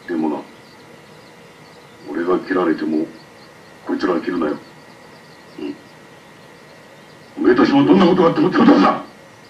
でもな、俺が切られてもこいつらは切るなよ。うん。おめえたちもどんなことがあっても手を出すな。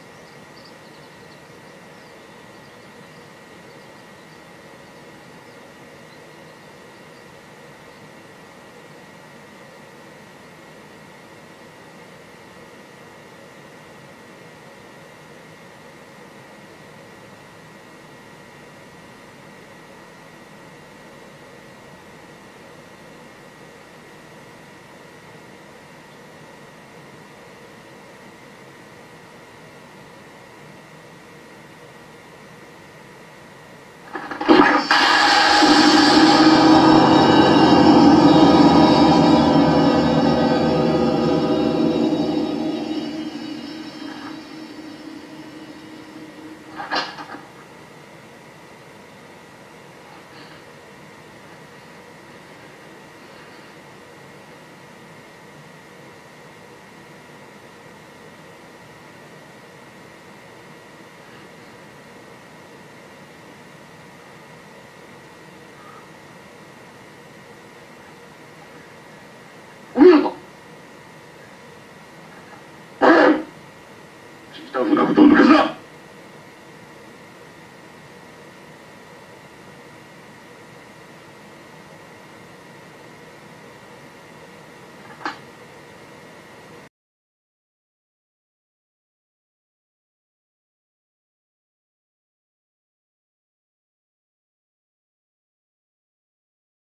お見事。タフなことを抜かすな。